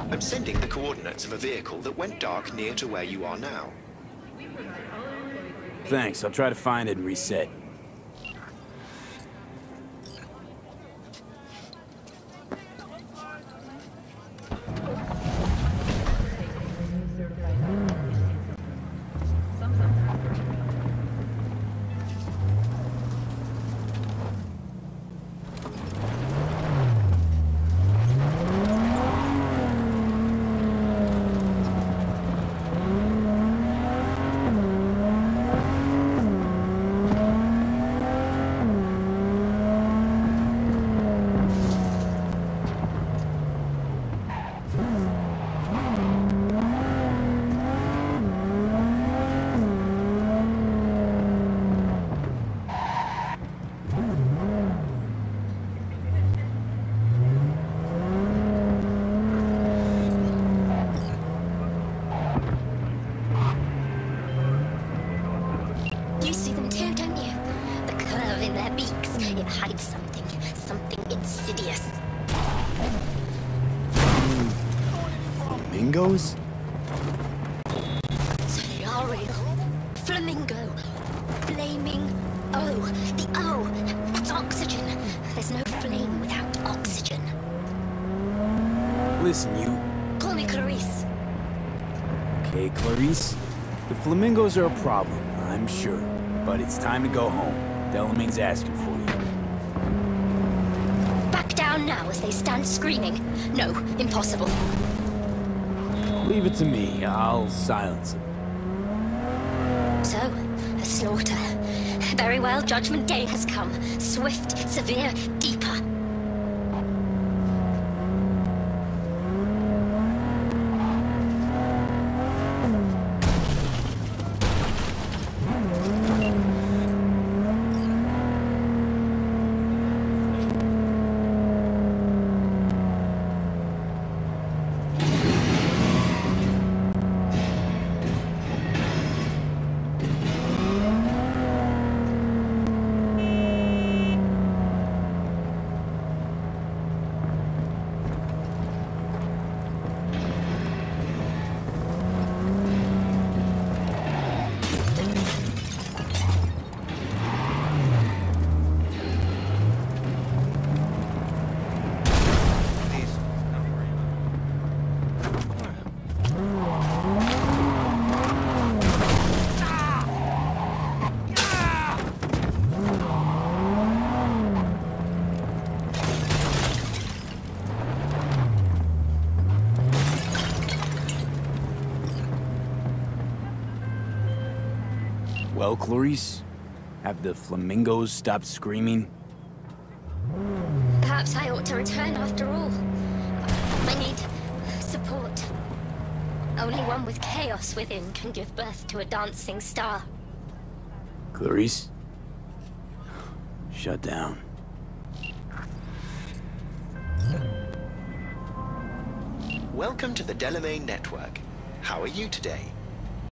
I'm sending the coordinates of a vehicle that went dark near to where you are now. Thanks, I'll try to find it and reset. You see them too, don't you? The curve in their beaks. It hides something. Something insidious. Flamingos? So they are real. Flamingo. Flaming O. The O. That's oxygen. There's no flame without oxygen. Listen, you... Call me Clarice. Okay, Clarice. The flamingos are a problem, I'm sure. But it's time to go home. Delamain's asking for you. Back down now as they stand screaming. No, impossible. Leave it to me. I'll silence them. So, a slaughter. Very well, Judgment Day has come. Swift, severe, deeper. Well, Clarice? Have the flamingos stopped screaming? Perhaps I ought to return after all. I need support. Only one with chaos within can give birth to a dancing star. Clarice? Shut down. Welcome to the Delamain Network. How are you today?